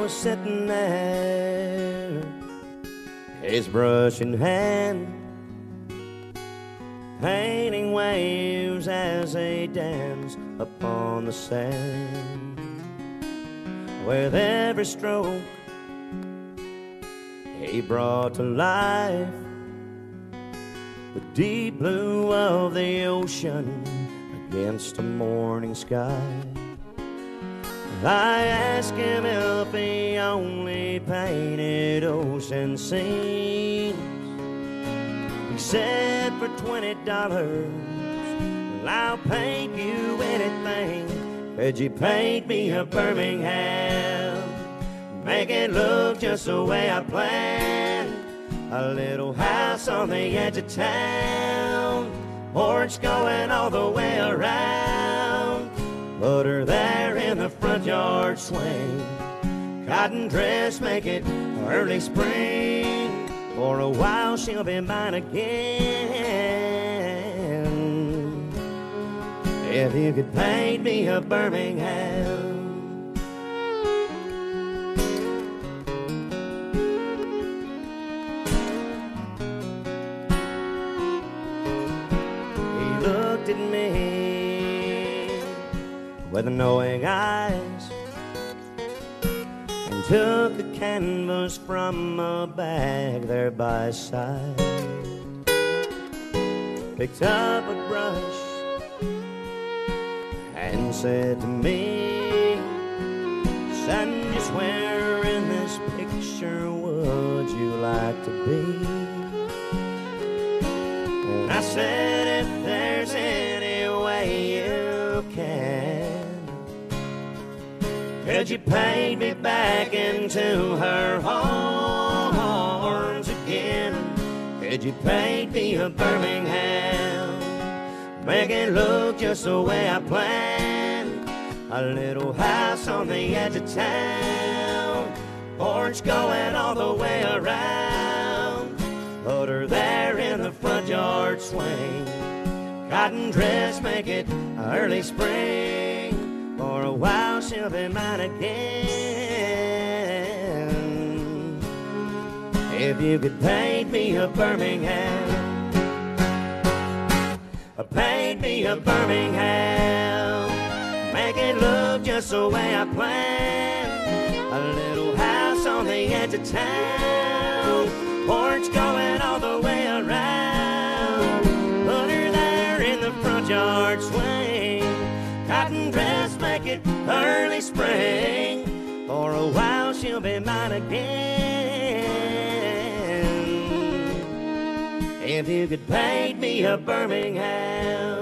was sitting there, his brush in hand, painting waves as they dance upon the sand. With every stroke he brought to life the deep blue of the ocean against the morning sky. I asked him if he only painted ocean scenes. He said, for $20, well, I'll paint you anything. Could you paint me a Birmingham? Make it look just the way I planned. A little house on the edge of town, porch going all the way around. Put her there in the front yard swing. Cotton dress, make it early spring. For a while she'll be mine again. If you could paint me a Birmingham. He looked at me with knowing eyes and took a canvas from a bag there by his side. Picked up a brush and said to me, son, just where in this picture would you like to be? And I said, if there's any way you can, could you paint me back into her arms again? Could you paint me a Birmingham? Make it look just the way I planned. A little house on the edge of town, porch going all the way around. Put her there in the front yard swing. Cotton dress, make it early spring. For a while she'll be mine again. If you could paint me a Birmingham, paint me a Birmingham. Make it look just the way I planned. A little house on the edge of town, porch going all the way around. Put her there in the front yard swing. Cotton dress, make it early spring. For a while she'll be mine again. If you could paint me a Birmingham.